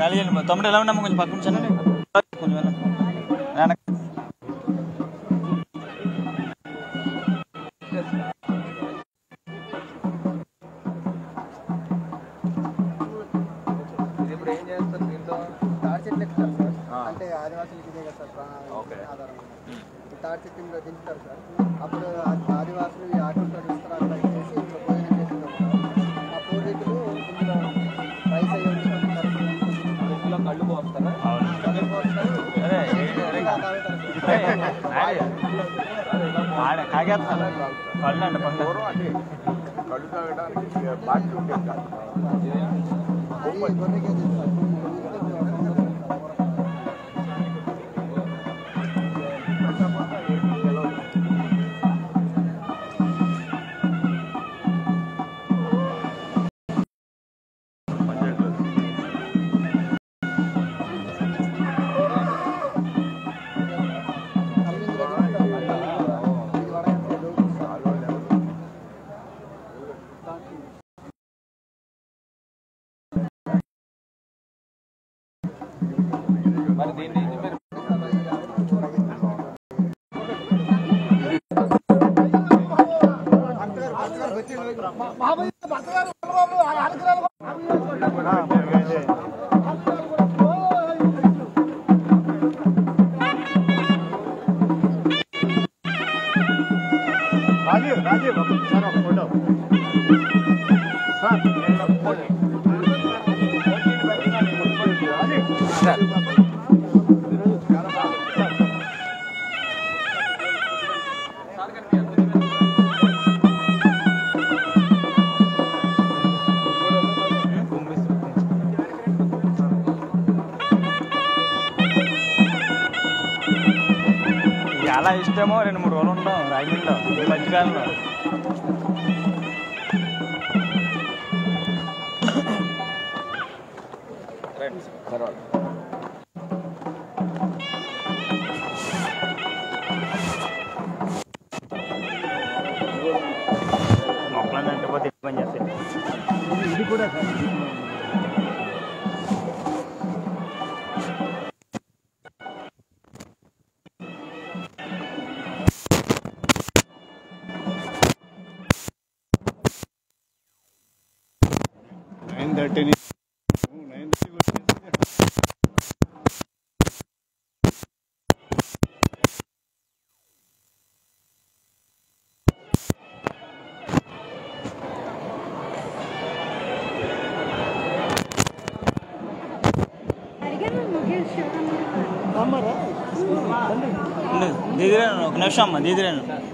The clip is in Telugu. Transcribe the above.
నాలుగేళ్ళు తమ్ముడు ఎలా ఉన్నాము కొంచెం పక్కన ఉంచాను కొంచెం వెనక ఇప్పుడు ఏం చేస్తారు దీంతో తాడి చెట్లు ఎక్కుతారు సార్. అంటే ఆదివాసులకి ఇదే కదా సార్ ఆధారం. తాడి చెట్టు మీద దించుతారు సార్. అప్పుడు ఆదివాసులు ఈ ఆటలతో ఇస్తారు అట్లా చేసి ఇంట్లో భోజనం చేస్తుంటారు. ఆ పూర్వీకులు ఇందులో రైస్ అయ్యి ఇందులో కళ్ళు పోస్తారా? కళ్ళు పోస్తారు. కళ్ళు అండి పండు కళ్ళు తాగడానికి బాటి ఉంటుంది కాదు. మరి దీన్ని మీరు రాజీవ్ సార్ ఒక ఫోటో సార్ చాలా ఇష్టమో 2-3 రోజులు ఉంటాం రాగిల్లో ఈ మధ్యకాలంలో మొక్కలను అంటిపోతే ఎక్కువ పని చేస్తాయి. ఇది కూడా దీదిరేను ఒక నిమిషం అమ్మ దీదిరేను